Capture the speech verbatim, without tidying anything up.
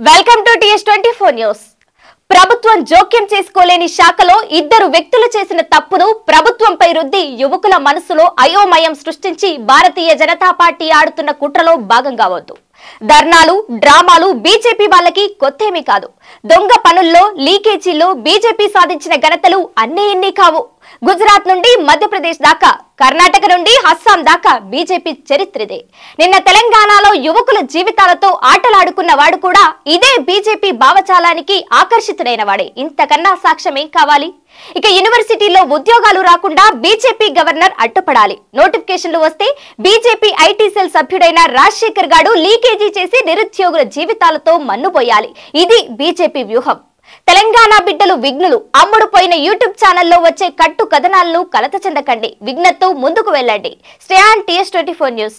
Welcome to TS twenty four news. ప్రభుత్వం జోక్యం చేసుకోలేని శాఖలో ఇద్దరు వ్యక్తులు చేసిన తప్పును ప్రభుత్వంపై రుద్ది యువకుల మనసులో అయోమయం సృష్టించి భారతీయ జనతా పార్టీ ఆడుతున్న కుట్రలో భాగం కావద్దు. ధర్నాలు డ్రామాలు బీజేపీ వాళ్ళకి కొత్తేమీ కాదు. దొంగ పనుల్లో లీకేజీల్లో బీజేపీ సాధించిన ఘనతలు అన్నీ ఇన్ని కావు. గుజరాత్ నుండి మధ్యప్రదేశ్ దాకా, కర్ణాటక నుండి అస్సాం దాకా బీజేపీ చరిత్రదే. నిన్న తెలంగాణలో యువకుల జీవితాలతో ఆటలాడుకున్న వాడు కూడా ఇదే బీజేపీ భావజాలానికి ఆకర్షితుడైన వాడే. ఇంతకన్నా సాక్ష్యం ఏం కావాలి? ఇక యూనివర్సిటీలో ఉద్యోగాలు రాకుండా బీజేపీ గవర్నర్ అడ్డుపడాలి. నోటిఫికేషన్లు వస్తే బీజేపీ ఐటీ సెల్ సభ్యుడైన రాజశేఖర్ గాడు లీకేజీ చేసి నిరుద్యోగుల జీవితాలతో మన్నుపోయాలి. ఇది బీజేపీ వ్యూహం. తెలంగాణ బిడ్డలు విఘ్నులు. అమ్ముడు పోయిన యూట్యూబ్ ఛానల్లో వచ్చే కట్టు కథనాలను కలత చెందకండి. విఘ్నతో ముందుకు వెళ్ళండి. Stay on TS twenty four news.